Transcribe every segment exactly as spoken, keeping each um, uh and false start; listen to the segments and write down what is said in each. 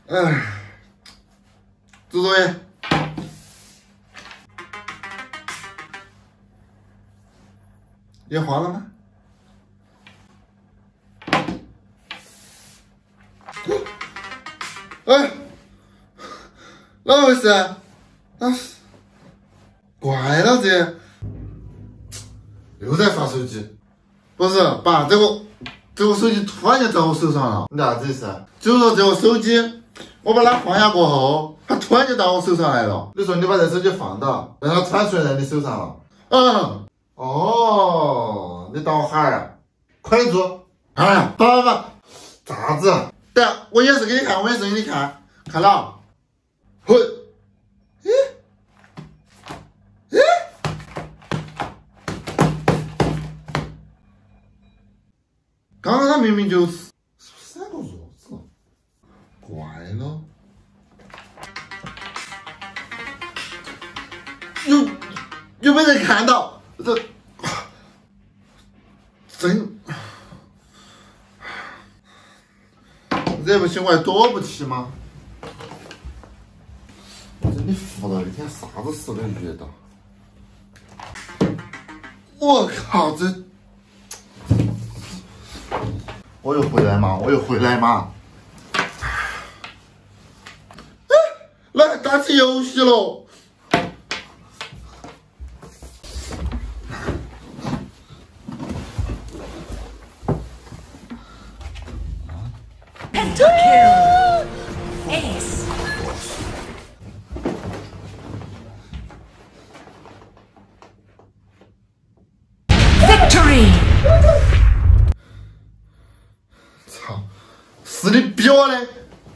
哎，做作业。也画了吗？哎，哪回事啊？啊，怪了这，又在刷手机。不是，爸，这个这个手机突然间在我手上了，你啥子意思啊？就是说这个手机，我把它放下过后，它突然就到我手上来了。你说你把这手机放倒，让它transfer在你手上了。嗯，哦，你当我孩儿啊？快点做！哎呀，爸爸爸，咋子？等下我演示给你看，我演示给你看，看了？嘿，咦咦，刚刚他明明就是三个弱子，怪了。有有没有人看到？这真。这不行，我还躲不起吗？我这里扶了一天啥子事都遇到。我靠，这我又回来嘛，我又回来嘛。哎，来打起游戏喽！操，是你逼我的！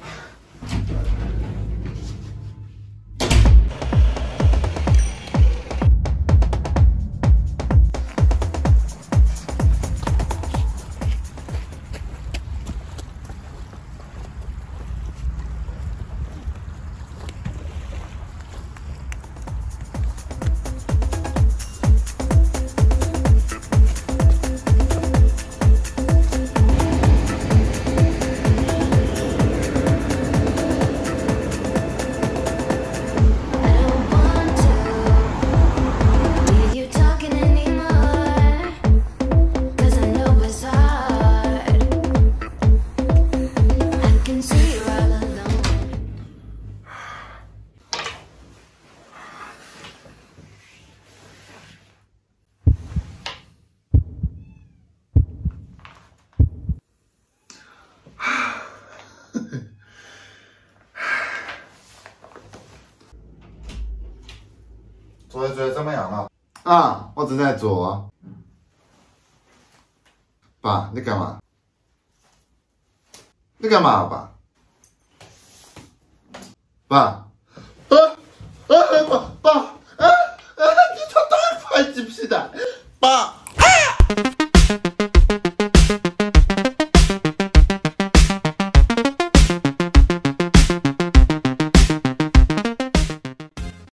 作业做的怎么样了？啊，我正在做。爸，你干嘛？你干嘛，爸？爸，啊啊啊！爸爸啊啊！你他打快鸡皮蛋，爸。